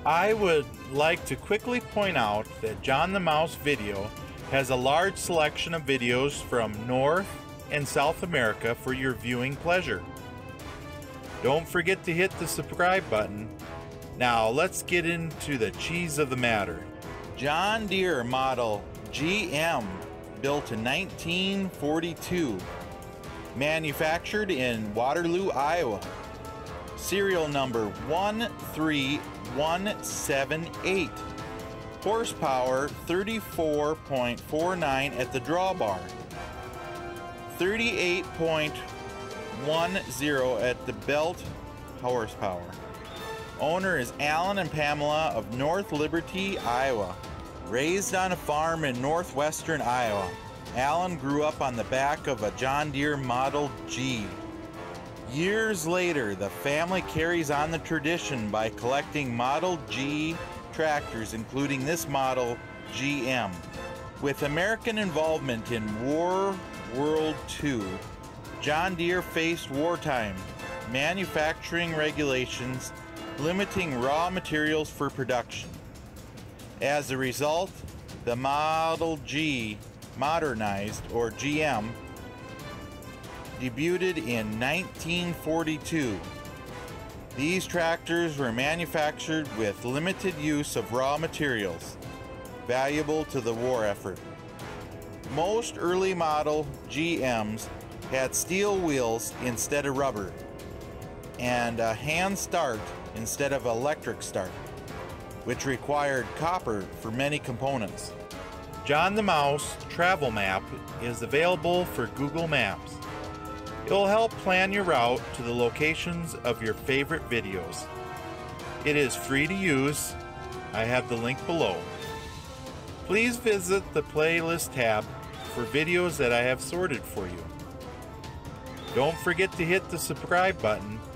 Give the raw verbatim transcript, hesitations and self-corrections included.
I would like to quickly point out that John the Mouse Video has a large selection of videos from North and South America for your viewing pleasure. Don't forget to hit the subscribe button. Now let's get into the cheese of the matter. John Deere Model G M, built in nineteen forty-two, manufactured in Waterloo, Iowa. Serial number one three one seven eight. Horsepower thirty-four point four nine at the drawbar, thirty-eight point one zero at the belt horsepower. Owner is Alan and Pamela of North Liberty, Iowa. Raised on a farm in northwestern Iowa, Alan grew up on the back of a John Deere Model G. Years later, the family carries on the tradition by collecting Model G tractors, including this Model G M. With American involvement in War World Two, John Deere faced wartime manufacturing regulations limiting raw materials for production. As a result, the Model G Modernized, or G M, debuted in nineteen forty-two. These tractors were manufactured with limited use of raw materials, valuable to the war effort. Most early model G Ms had steel wheels instead of rubber, and a hand start instead of electric start, which required copper for many components. John the Mouse Travel Map is available for Google Maps. It will help plan your route to the locations of your favorite videos. It is free to use. I have the link below. Please visit the playlist tab for videos that I have sorted for you. Don't forget to hit the subscribe button